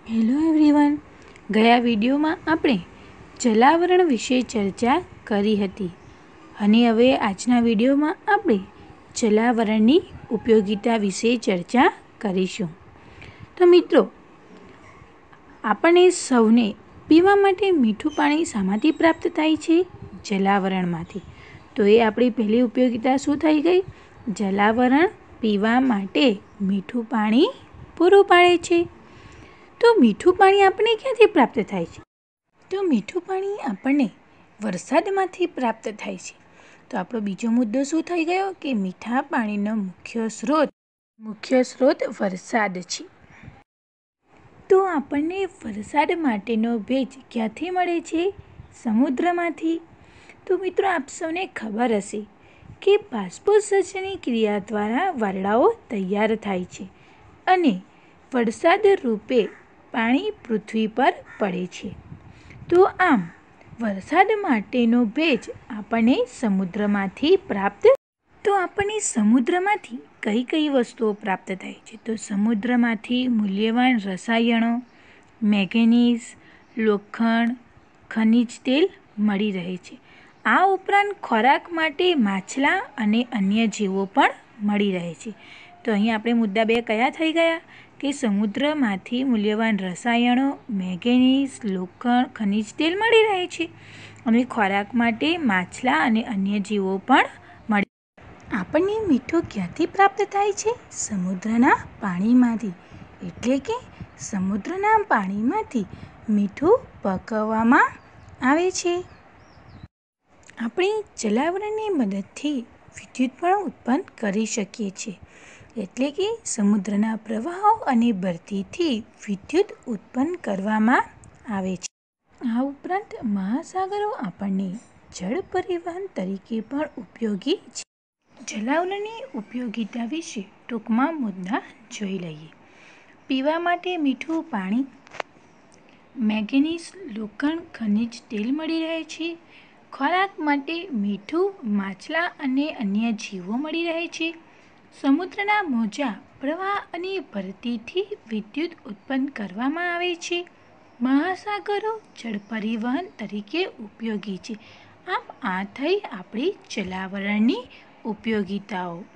Hello everyone, ગયા વિડીયોમાં આપણે જલાવરણ વિશે ચર્ચા કરી હતી અને હવે આજના વિડીયોમાં આપણે જલાવરણની ઉપયોગિતા વિશે ચર્ચા કરીશું. તો મિત્રો, આપણને સૌને પીવા માટે મીઠું પાણી શામાંથી પ્રાપ્ત થાય છે? જલાવરણમાંથી. તો એ આપણી પહેલી ઉપયોગિતા શું થઈ ગઈ? જલાવરણ પીવા માટે મીઠું પાણી પૂરું પાડે છે. તો મીઠું પાણી આપણને ક્યાંથી પ્રાપ્ત થાય છે? તો મીઠું પાણી આપણને વરસાદમાંથી પ્રાપ્ત થાય છે. તો આપણો બીજો મુદ્દો શું થઈ ગયો કે મીઠા પાણીનો મુખ્ય સ્ત્રોત વરસાદ છે. તો આપણને વરસાદ માટેનો ભેજ ક્યાંથી મળે છે? સમુદ્રમાંથી. તો મિત્રો, આપ સૌને ખબર હશે કે બાષ્પોત્સર્જનની ક્રિયા દ્વારા વાદળાઓ તૈયાર થાય છે અને વરસાદ રૂપે પાણી પૃથ્વી પર પડે છે. તો આમ વરસાદ માટેનો ભેજ આપણને સમુદ્રમાંથી કઈ કઈ વસ્તુઓ પ્રાપ્ત થાય છે? તો સમુદ્રમાંથી મૂલ્યવાન રસાયણો, મેંગેનીઝ, લોખંડ, ખનિજ તેલ મળી રહે છે. આ ઉપરાંત ખોરાક માટે માછલાં અને અન્ય જીવો પણ મળી રહે છે. તો અહીં આપણે મુદ્દા 2 કયા થઈ ગયા કે સમુદ્રમાંથી મૂલ્યવાન રસાયણો, મેંગેનીઝ, લોખંડ, ખનિજ તેલ મળી રહે છે અને ખોરાક માટે માછલાં અને અન્ય જીવો પણ મળી. આપણને મીઠું ક્યાંથી પ્રાપ્ત થાય છે? સમુદ્રના પાણીમાંથી. એટલે કે સમુદ્રના પાણીમાંથી મીઠું પકવવામાં આવે છે. આપણે જલાવરણની મદદથી વિદ્યુત પણ ઉત્પન્ન કરી શકીએ છીએ. એટલે કે સમુદ્રના પ્રવાહો અને ભરતીથી વિદ્યુત ઉત્પન્ન કરવામાં આવે છે. આ ઉપરાંત મહાસાગરો આપણને જળ પરિવહન તરીકે પણ ઉપયોગી છે. જલાવરણની ઉપયોગિતા વિશે ટૂંકમાં મુદ્દા જોઈ લઈએ. પીવા માટે મીઠું પાણી, મેંગેનીઝ, લોખંડ, ખનિજ તેલ મળી રહે છે. ખોરાક માટે મીઠું, માછલાં અને અન્ય જીવો મળી રહે છે. સમુદ્રના મોજા પ્રવાહ અને ભરતીથી વિદ્યુત ઉત્પન્ન કરવામાં આવે છે. મહાસાગરો જળ પરિવહન તરીકે ઉપયોગી છે. આમ આ થઈ આપણી જલાવરણની ઉપયોગિતાઓ.